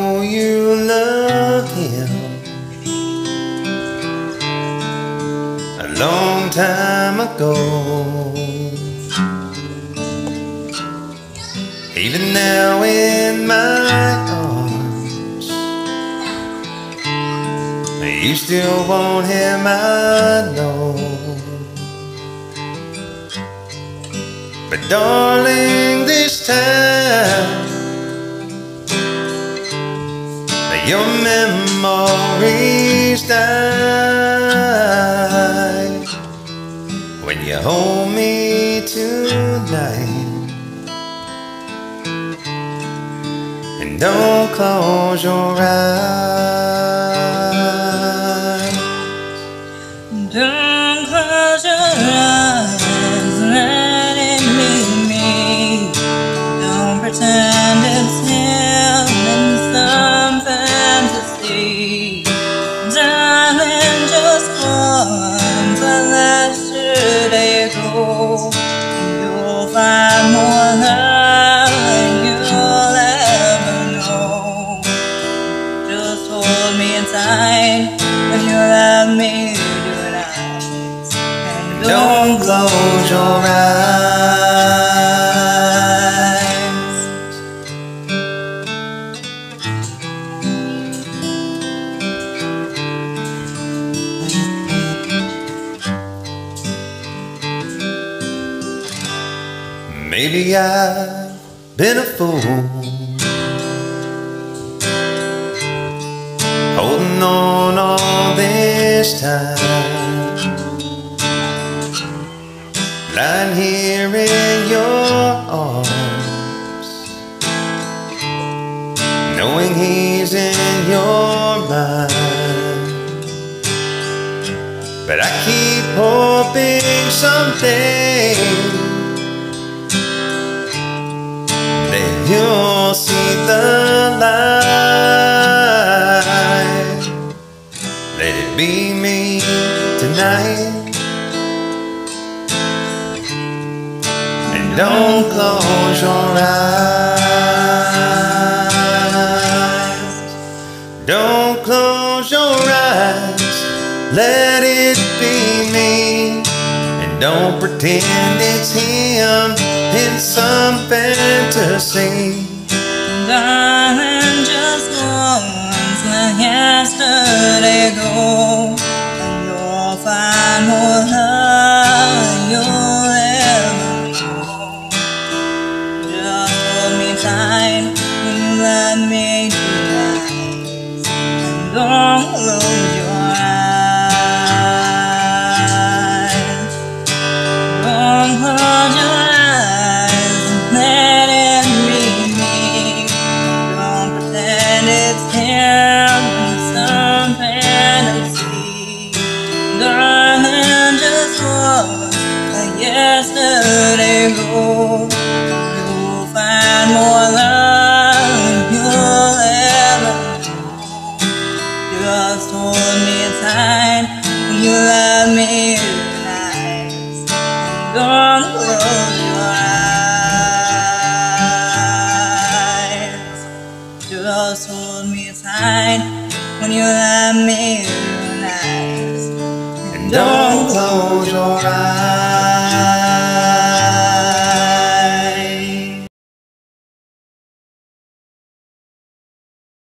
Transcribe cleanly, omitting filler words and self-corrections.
know you loved him a long time ago. Even now in my arms, you still want him, I know. But darling, this time your memories die when you hold me tonight. And don't close your eyes. Don't close your eyes, let it be me. Don't pretend it's him in some fantasy. Darling, just once I let yesterday go, and you'll find more love than you'll ever know. Just hold me tight when you love me tonight, and don't close your eyes. Maybe I've been a fool, holding on all this time, lying here in your arms, knowing he's in your mind. But I keep hoping someday you'll see the light. Let it be me tonight, and don't close your eyes. Don't close your eyes, let it be me. And don't pretend it's him in some fantasy. darling, just once let yesterday go, and you'll find more love than you'll ever know. Just hold me tight when you let me tonight, and don't close your eyes. Don't close your eyes and let it be me. Don't pretend it's him in some fantasy. Darling, just once like yesterday go, you'll find more love than you'll ever know. Just hold me tight when you love me tonight. Don't close your eyes. Just hold me tight when you love me.